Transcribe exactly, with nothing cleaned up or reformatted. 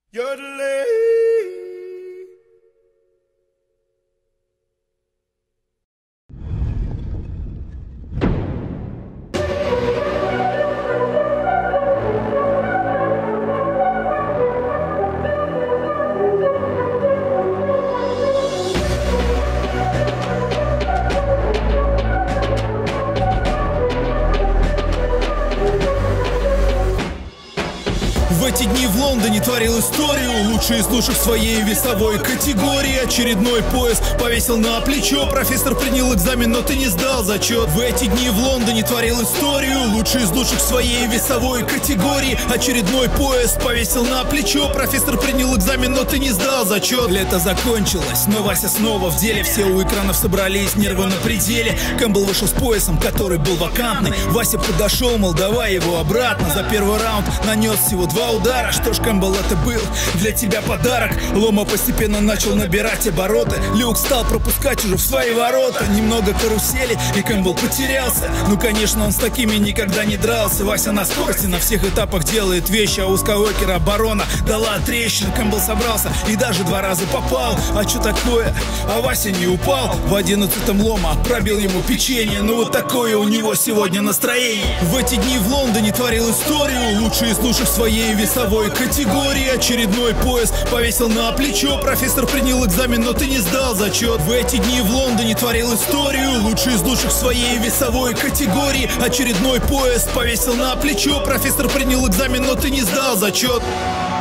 В эти дни в Лондоне творил историю лучший из лучших в своей весовой категории. Очередной пояс повесил на плечо. Профессор принял экзамен, но ты не сдал зачет. В эти дни в Лондоне творил историю лучший из лучших в своей весовой категории. Очередной пояс повесил на плечо. Профессор принял экзамен, но ты не сдал зачет. Лето закончилось, но Вася снова в деле. Все у экранов собрались, нервы на пределе. Кэмпбелл вышел с поясом, который был вакантный. Вася подошел, мол, давай его обратно. За первый раунд нанес всего два удара. Что ж, Кэмпбелл, это был для тебя подарок. Лома постепенно начал набирать обороты. Люк стал пропускать уже в свои ворота. Немного карусели, и Кэмпбелл потерялся. Ну, конечно, он с такими никогда не дрался. Вася на скорости на всех этапах делает вещи. А у Скайуокера оборона дала трещину. Кэмпбелл собрался и даже два раза попал. А что такое? А Вася не упал. В одиннадцатом Лома пробил ему печенье. Ну, вот такое у него сегодня настроение. В эти дни в Лондоне творил историю лучший из лучших в своей весовой категории. Очередной пояс повесил на плечо. Профессор принял экзамен, но ты не сдал зачет. В эти дни в Лондоне творил историю лучший из лучших в своей весовой категории. Очередной пояс повесил на плечо. Профессор принял экзамен, но ты не сдал зачет.